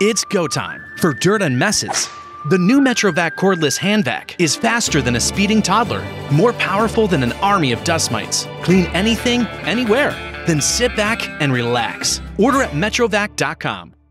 It's go time for dirt and messes. The new Metrovac Cordless Hand Vac is faster than a speeding toddler, more powerful than an army of dust mites. Clean anything, anywhere. Then sit back and relax. Order at Metrovac.com.